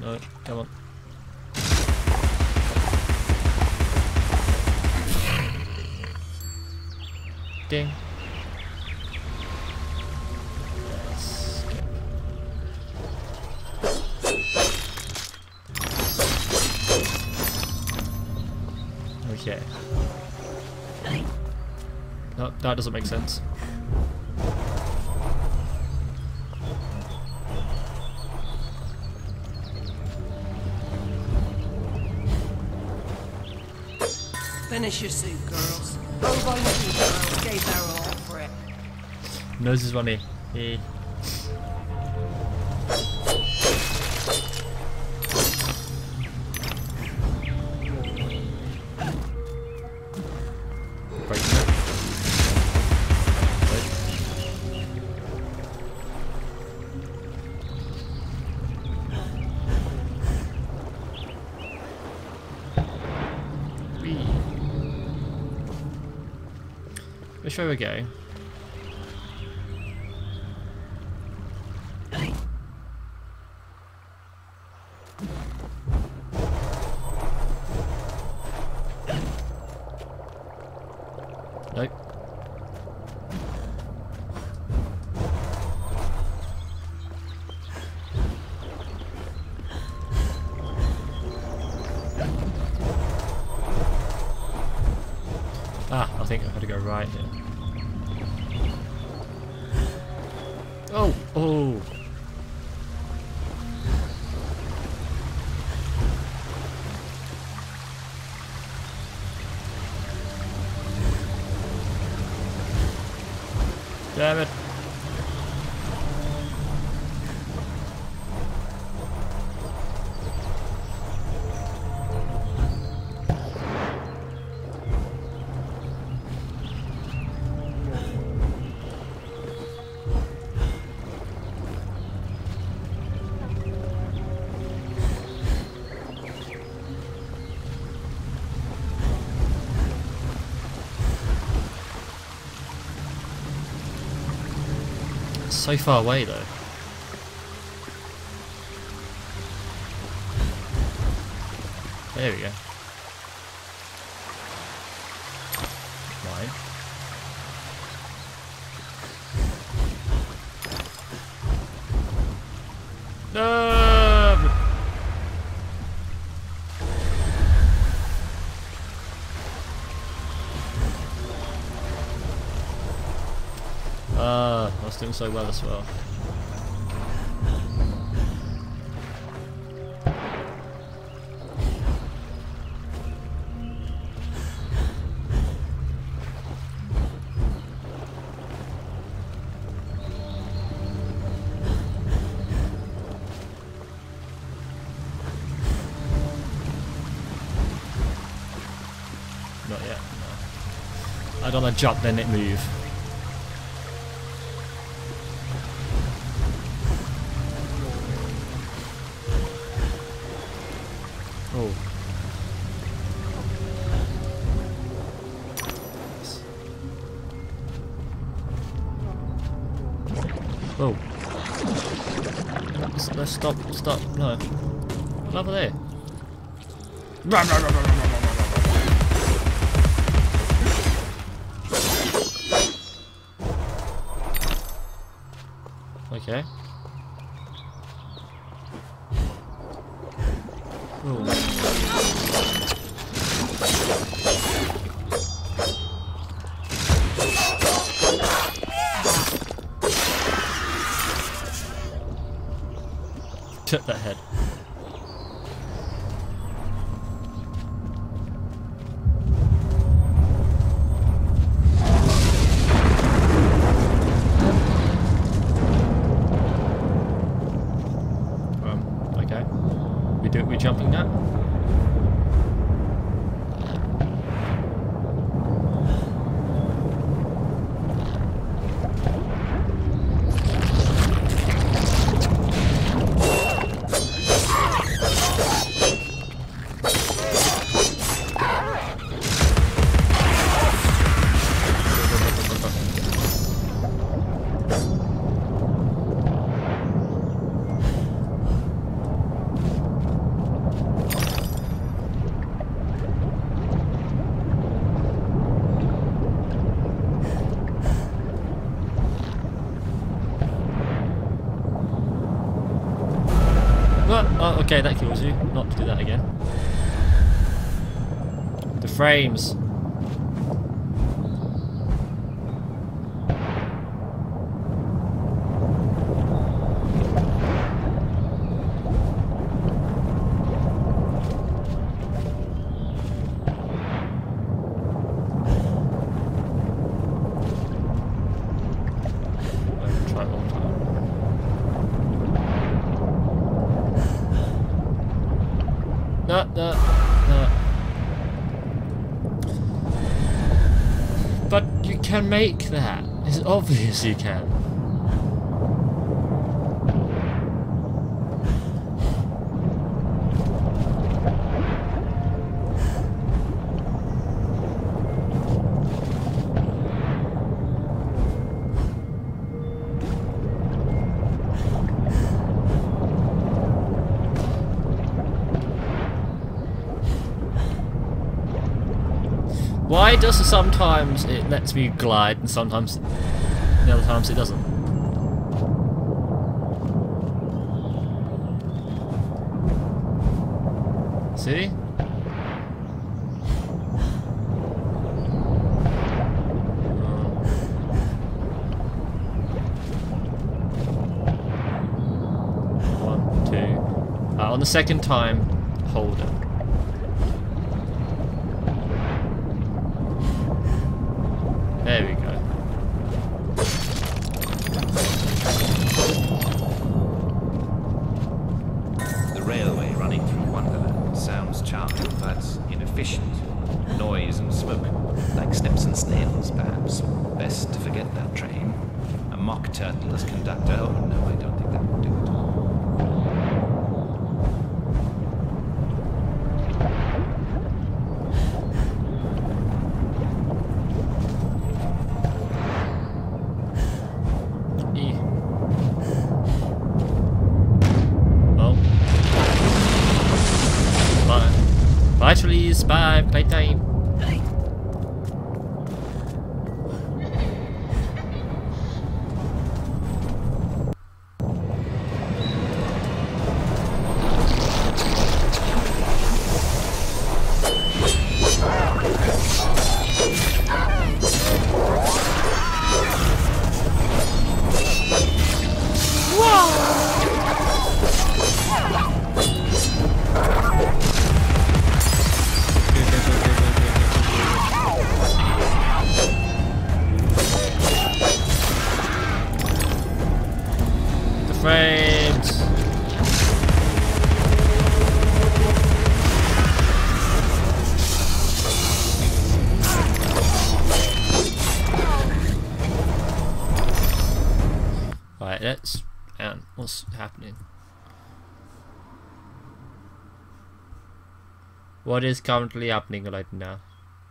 No, come on. Ding. Skip. Okay. No, that doesn't make sense. Finish your soup, girls. Both of you girls gave their all for it. Nose is runny. Hey. Breaking it. Whee. Which way we go? Nope. Ah, I think I've got to go right here. Oh! Oh! Damn it! So far away though. There we go. Mine. No! I was doing so well as well. Not yet, no. I don't want to jump then it move. Oh. Oh. Let's stop, no. Over there. Run, run, run, run, run, run, run, run. Okay. Oh. Took that head. Okay. We jumping now? Oh, okay, that kills you. Not to do that again. The frames. Try one time. No. But you can make that. It's obvious you can. Why does it sometimes it lets me glide and sometimes the other times it doesn't? See? One, two. On the second time, hold it. There we go. The railway running through Wonderland sounds charming, but inefficient. Noise and smoke, like steps and snails, perhaps. Best to forget that train. A mock turtle as conductor? Oh no, I don't think that would do it. Actually, spy playtime. Frames. Right, let's what's happening? What is currently happening right now?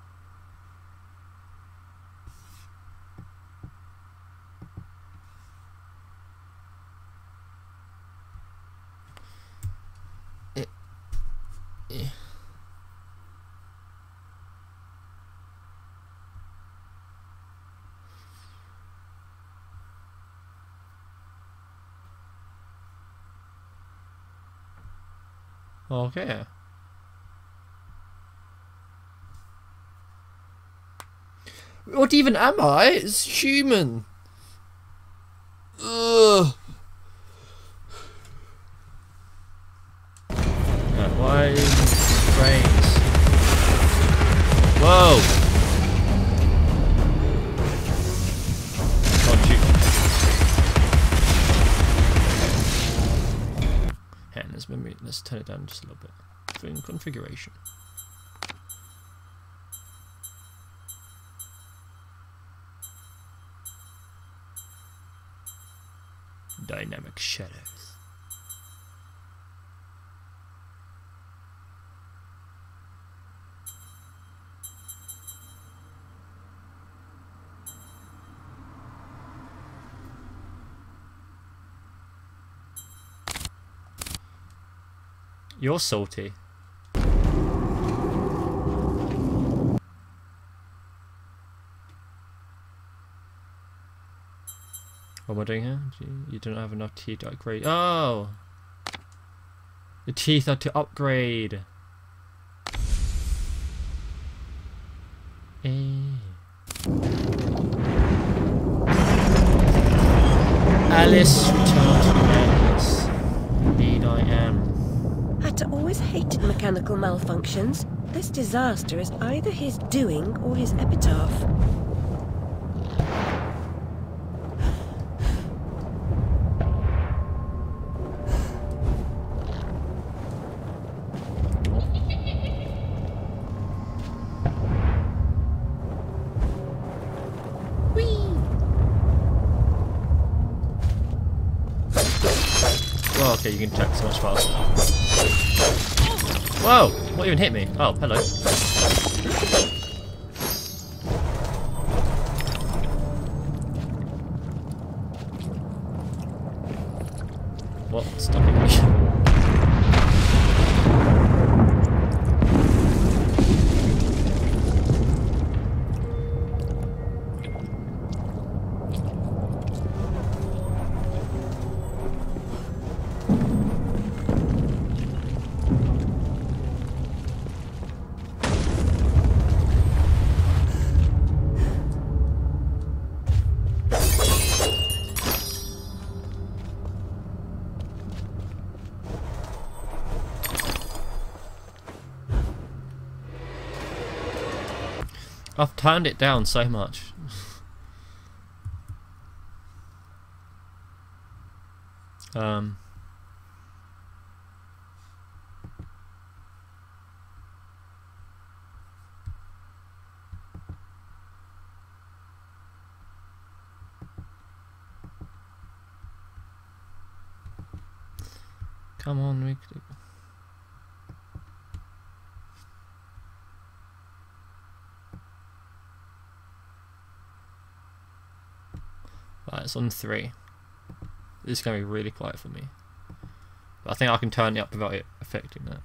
Okay. What even am I? It's human. Ugh. Why frames? Whoa! Can't shoot. Hang on, let's turn it down just a little bit. In configuration. Dynamic shadows. You're salty. What am I doing here? You don't have enough tea to upgrade. Oh! The teeth are to upgrade. Alice, return to Alice. Indeed I am. Hatter always hated mechanical malfunctions. This disaster is either his doing or his epitaph. Well, okay, you can check so much faster. Whoa! What even hit me? Oh, hello. What's stopping me? I've turned it down so much. Come on, we could. Right, it's on 3. This is going to be really quiet for me. But I think I can turn it up without it affecting that.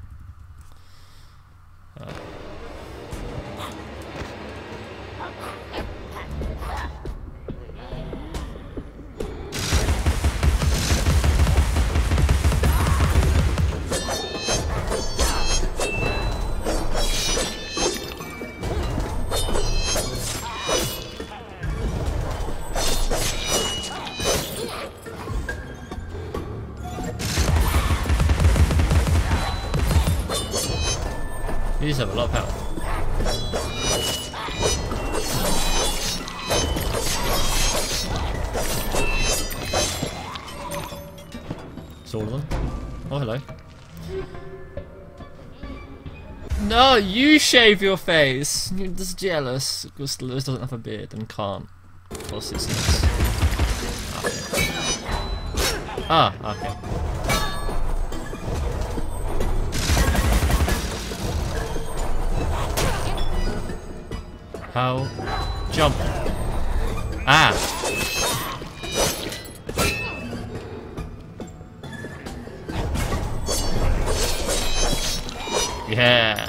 These have a lot of health. It's all of them. Oh, hello. No, you shave your face! You're just jealous because Lewis doesn't have a beard and can't. Of course it's this. Okay. Ah, okay. How? Jump. Ah! Yeah!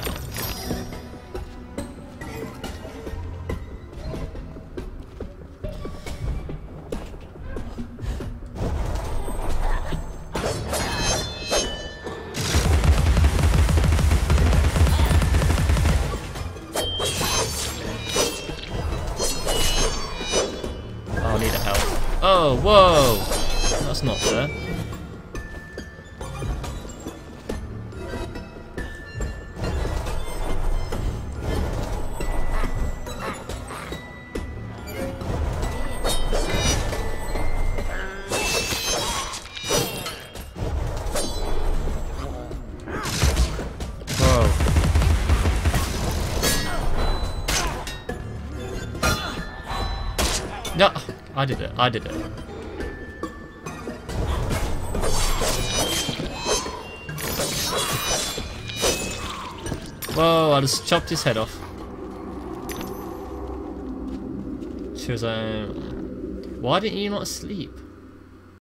I need a help. Oh, whoa! That's not fair. No, I did it. I did it. Whoa, I just chopped his head off. She was why didn't you not sleep?